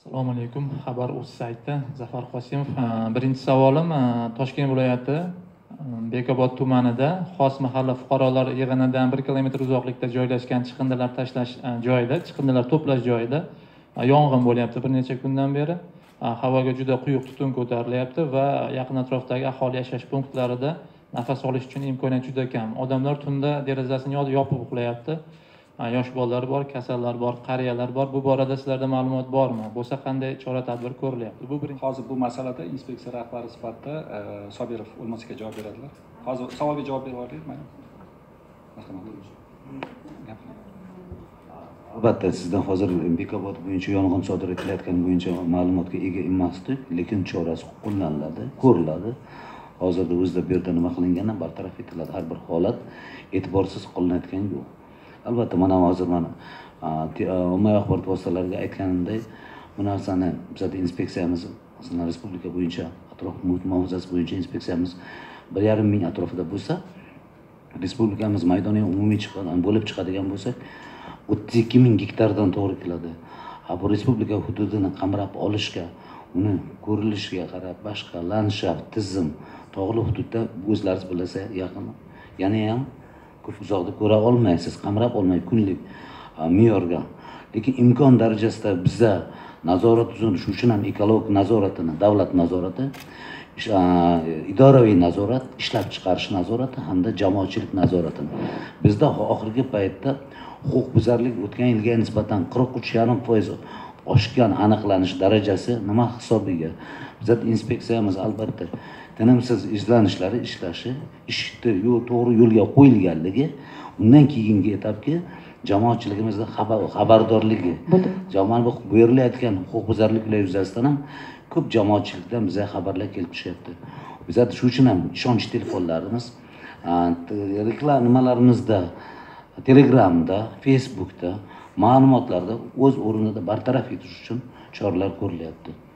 Assalomu alaykum. Xabar.uz sayti Zafar Qosimov. Birinchi savolim, Toshkent viloyati Bekobod tumanida xos mahalla fuqarolar yig'inidan 1 kilometr uzoqlikda joylashgan chiqindilar tashlash joyida, chiqindilar to'plash joyida yong'in bo'lyapti bir necha kundan beri. Havoga juda quyuq tutun ko'tarilyapti va yaqin atrofdagi aholi yashash punktlarida nafas olish uchun imkoniyat juda kam. Odamlar tunda derazasini yopib uxlayapti. Yosh bolalar bor, kasallar bor, qariyalar bor. Bu borada sizlarda ma'lumot bormi? Bo'lsa qanday chora-tadbir ko'rilyapti? Bu birinchi. Hozir bu masalada inspeksiya rahbari sifatida Sobirov O'lmasga javob beradilar. Hozir savolga javob berib olaylik, mana. Albatta, sizdan hozir Bekobod bo'yicha yong'in sodir etilayotgani bo'yicha ma'lumotga ega emasdik, lekin chorasi qo'llaniladi, ko'riladi. Hozirda o'zida bu yerda nima qilinganidan bartaraf etiladi. Har bir holat e'tiborsiz qolinayotgani yo'q. Albatta, mana hozir ommaviy axborot vositalariga aytganimdek, bu narsani bizning inspeksiyamiz, masalan, respublika bo'yicha atrof muhit muhofazasi bo'yicha inspeksiyamiz 1,5 ming atrofida bo'lsa, respublikamiz maydoniga umumiy bo'lib chiqadigan bo'lsak, 32 ming gektardan to'g'ri keladi. Bu respublika hududini qamrab olishga, uni ko'rilishiga qarab, boshqa landshaft, tizim, tog'li hududda o'zlaringiz bilasiz, yaqin. Yana ham ko'p uzoqda ko'ra olmaysiz, qamrab olmay kunlik me'yorga. Lekin imkon darajasida biza nazorat tuzildi, shu uchun ham ekologik nazoratini, davlat nazorati, idoraviy nazorat, ishlab chiqarish nazorati hamda jamoatchilik nazoratini. Bizda oxirgi paytda huquqbuzarlik o'tgan yilga nisbatan 43,5% oshgan aniqlanish darajasi nima hisobiga? Bizat inspeksiyamiz albatta tinimsiz izlanishlari ishlashi, ishni to'g'ri yo'lga qo'yilganligi, undan keyingi etapga jamoatchiligimizning xabardorligi. Jamoat berilayotgan huquqbuzarliklar yuzasidan ham ko'p jamoatchilikdan bizga xabarlar kelib tushyapti. Bizat shu uchun ham ishonch telefonlarimiz, reklamalarimizda, Telegramda, Facebookda, ma'lumotlarda o'z o'rnida bartaraf etish uchun choralar ko'rilyapti.